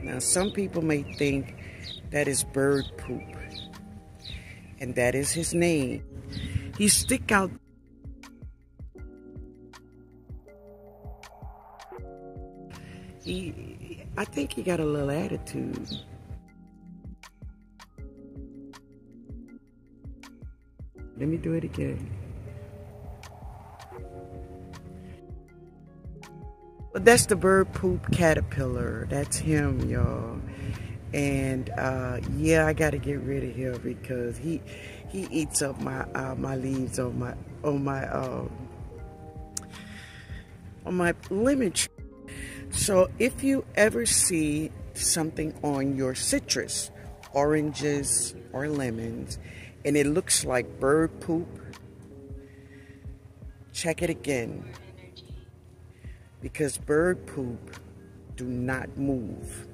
Now, some people may think that is bird poop, and that is his name. He stick out. I think he got a little attitude. Let me do it again. But that's the bird poop caterpillar. That's him, y'all. And yeah, I gotta get rid of him because he eats up my leaves on my lemon tree. So if you ever see something on your citrus, oranges or lemons, and it looks like bird poop, check it again, because bird poop do not move.